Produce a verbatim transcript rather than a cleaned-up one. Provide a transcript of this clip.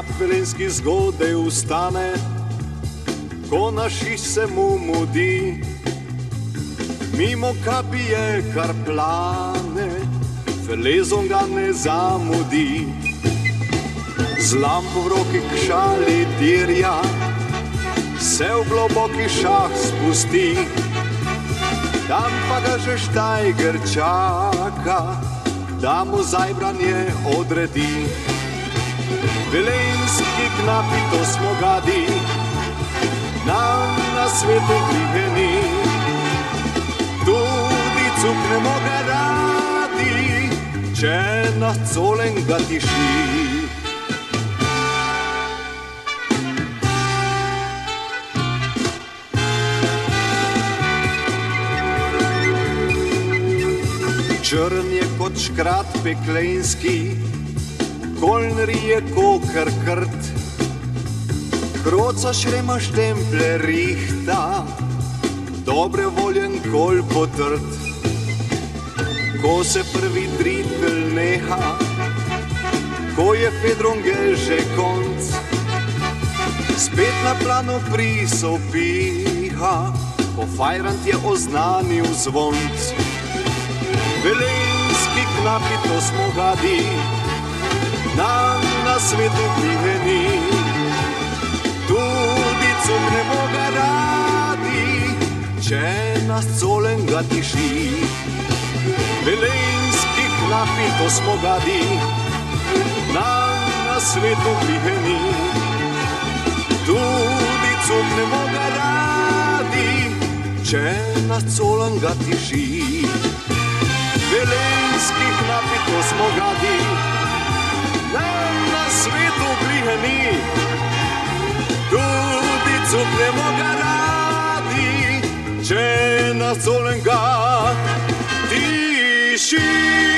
Knap velenski zgodaj ustane, ko naši se mu mudi. Mimo kapije kar plane, Velezon ga ne zamudi. Z lampo v roki k šali dirja, se v globoki šah spusti. Tam pa ga že Štajger čaka, da mu zajbranje odredi. Velenski knapi, to smo gadi, nam na svetu griheni. Tudi cuknemo ga radi, če nas colen ga tiši. Črn je kot škrat peklenski, kolnri je kokar krt. Kroca šrema štemple rihta, dobre voljen kol potrt. Ko se prvi dritelj neha, ko je Fedrongel že konc, spet na plano prisopiha, ko fajrant je oznanil zvonc. Velenski knapi, to smo gadi, nam na svetu griheni. Tudi cuknemo ga radi, če nas colen ga tiši. Velenski knapi, to smo gadi, nam na svetu griheni. Tudi cuknemo ga radi, če nas colen ga tiši. Velenski knapi, to smo gadi, nam na svetu griheni. Tudi cuknemo ga radi, če nas colen ga tiši.